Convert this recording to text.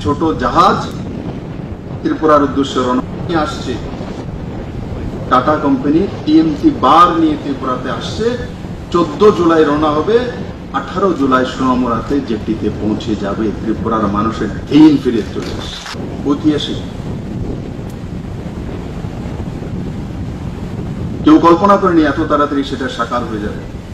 ছোট জাহাজ ত্রিপুরার উদ্দেশ্যে রওনা আসছে। টাটা কোম্পানি টিএমসি বার নিয়ে ত্রিপুরাতে আসছে। 14 জুলাই রওনা হবে, 18 জুলাই সোনামুড়াতে জেটিতে পৌঁছে যাবে। ত্রিপুরার মানুষের দিন ফিরে চলে আসছে। ঐতিহাসিক। কেউ কল্পনা করেনি এত তাড়াতাড়ি সেটা সাকার হয়ে যাবে।